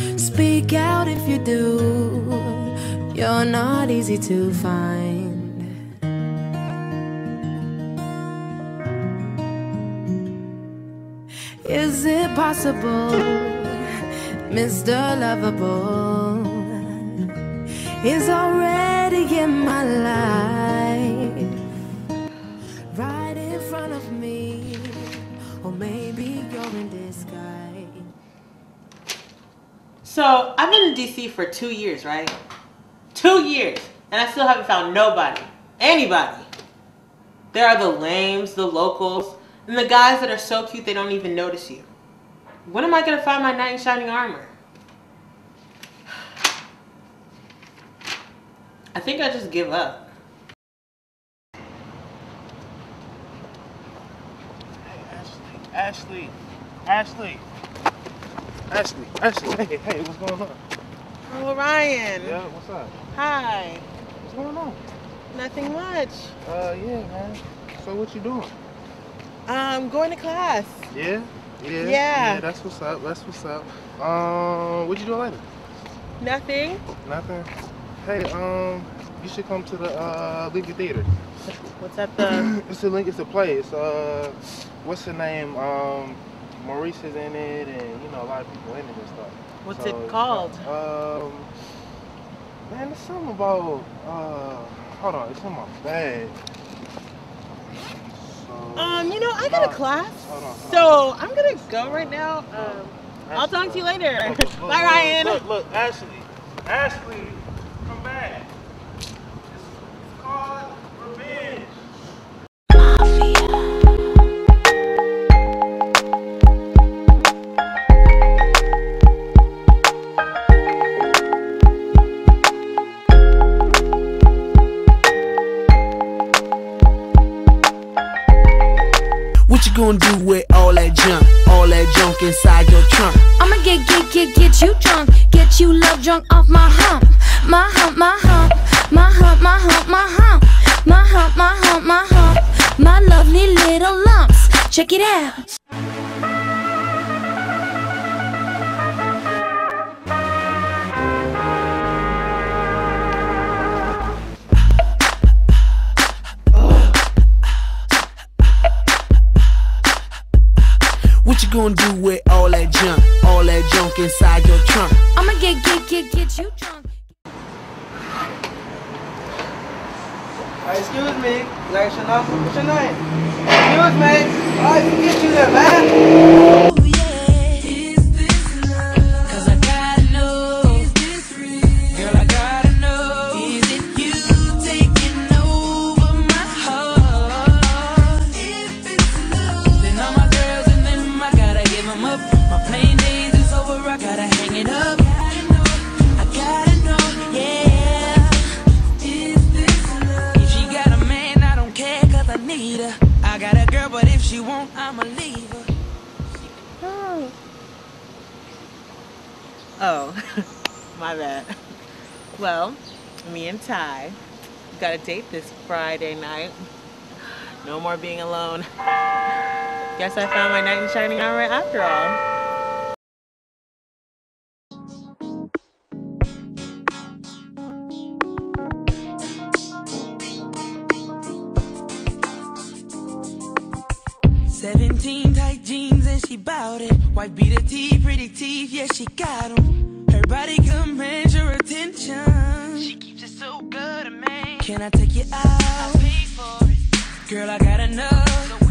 Speak out if you do. You're not easy to find. Is it possible, Mr. Lovable is already in my life, right in front of me, or maybe you're in disguise. So I've been in DC for 2 years, right? 2 years, and I still haven't found nobody, anybody. There are the lames, the locals, and the guys that are so cute they don't even notice you. When am I gonna find my knight in shining armor? I think I just give up. Hey, Ashley, hey, what's going on? Oh, Ryan. Yeah, what's up? Hi. What's going on? Nothing much. Yeah, man. So what you doing? Going to class. Yeah, that's what's up, what you doing later? Nothing. Nothing? Hey, you should come to the Lincoln Theater. What's at the... It's a play. It's, what's the name? Maurice is in it, and, you know, a lot of people in it and stuff. What's it called? Man, there's something about, hold on, it's in my bag. You know, I got a class, so I'm gonna go right now. I'll talk to you later. Bye, Ryan. Look, Ashley, come back. It's called revenge. What you gonna do with all that junk inside your trunk? I'ma get you drunk, get you love drunk off my hump, my hump, my hump, my hump, my hump, my hump, my hump, my hump, my hump, my lovely little lumps. Check it out. What you gonna do with all that junk inside your trunk? I'ma get you drunk. Excuse me, Lashana, what's your name? Excuse me, I can get you there, man. Oh yeah, is this love? 'Cause I gotta know, is this real? Girl, I gotta know, is it you taking over my heart? If it's love, then all my girls and them, I gotta give them up. My playing days is over, I gotta hang it up. I gotta know, yeah. Is this love? If she got a man, I don't care 'cause I need her. I got a girl, but if she won't, I'ma leave her. Oh, my bad. Well, me and Ty got a date this Friday night. No more being alone. Guess I found my knight in shining armor after all. Tight jeans and she bout it. White beater teeth, pretty teeth, yeah, she got them. Her body commands your attention. She keeps it so good, man. Can I take you out? I pay for it. Girl, I gotta know.